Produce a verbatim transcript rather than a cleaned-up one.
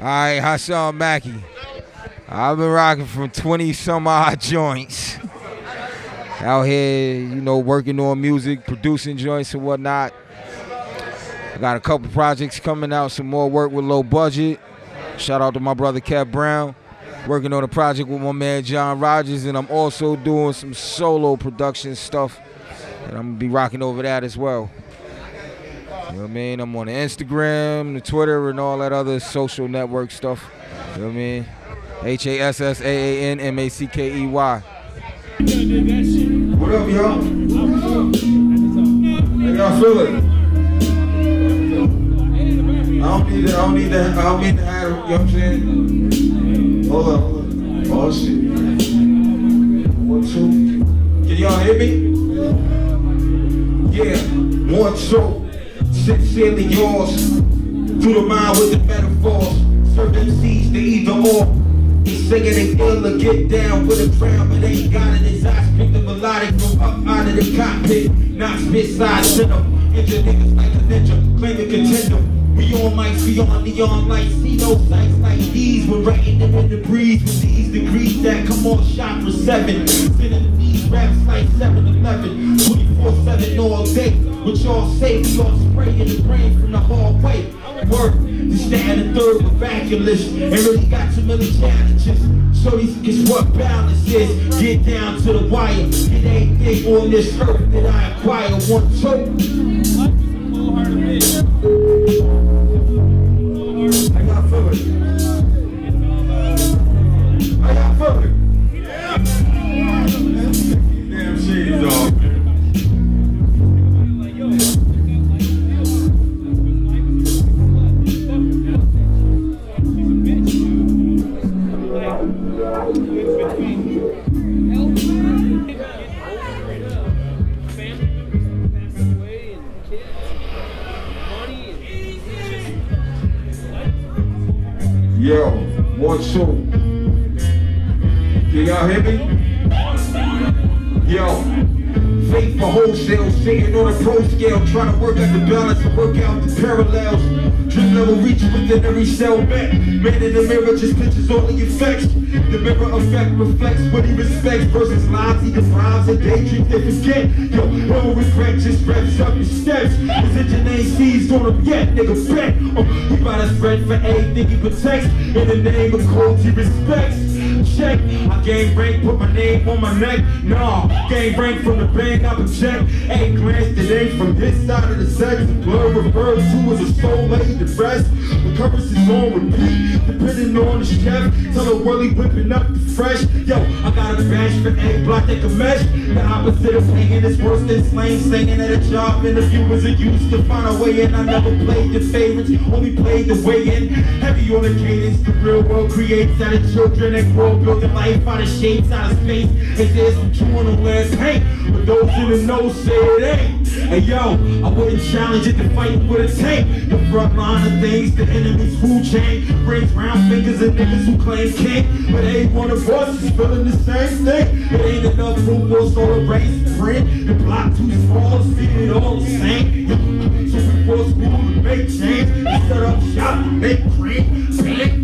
All right, Hassan Mackey. I've been rocking from twenty some odd joints. Out here, you know, working on music, producing joints and whatnot. I got a couple projects coming out, some more work with low budget. Shout out to my brother Kev Brown. Working on a project with my man John Rogers, and I'm also doing some solo production stuff. And I'm gonna be rocking over that as well. You know what I mean? I'm on the Instagram, the Twitter, and all that other social network stuff. You know what I mean? H A S S A A N M A C K E Y. What up, y'all? How y'all feeling? I don't need to, I don't need to, I don't need to have, you know what I'm saying? Hold on, hold on. Oh, shit. One, two. Can y'all hear me? Yeah, one, two. Sincerely yours, through the mind with the metaphors. Certain seeds, they either or. They singing they ill or get down with a crown, but they ain't got it. His eyes pick the melodic from up out of the cockpit. Not spit side center. Injure niggas like a ninja, claim a contender. We all might see on neon lights, see no sights like these. We're writing them in the breeze with these degrees that come on shot for seven. Sending these raps like seven eleven, twenty-four seven all day. What y'all say, we all spray in the brain from the hallway. Work, this, that, and the third miraculous. Ain't really got too many challenges. So these guess what balance is. Get down to the wire. It ain't big on this earth that I acquire. One, two. How y'all feeling? How y'all feeling? Yeah. Damn shades off. Yo, one, two. Can y'all hear me? Yo, fake for wholesale, sitting on a pro scale, trying to work out the balance and work out the parallels. Dream level reach within every cell back. Man in the mirror just pictures all the effects. The mirror effect reflects what he respects versus lies he defines and daydreams they forget. Yo, no regret, just reps up his steps. His engine ain't seized on him yet, nigga bet. Oh, he bout to spread for anything he protects. In the name of codes he respects. Check, I game rank, put my name on my neck. Nah, game rank from the bank, I project. Ain't glanced it ain't from this side of the sex. The blur referred to as a soul lady, the rest. The purpose is on repeat, depending on the chef. Tell her Willie whipping up the fresh. Yo, I got a badge for egg block that can mesh. The opposite of paying is worse than slang singing at a job interview was a use to find a way in. I never played the favorites, only played the way in. Heavy on the cadence, the real world creates out of children and grow, building life out of shapes, out of space. And there's some true on the last paint, but those in the know say it ain't. Hey yo, I wouldn't challenge it to fight with a tank. The front line of things, the enemy's food chain brings round fingers and niggas who claim king, but ain't one of us is feeling the same thing. It ain't enough room for us all to race print. The block too small to see it all the same. So we force school to make change, we set up shop to make cream.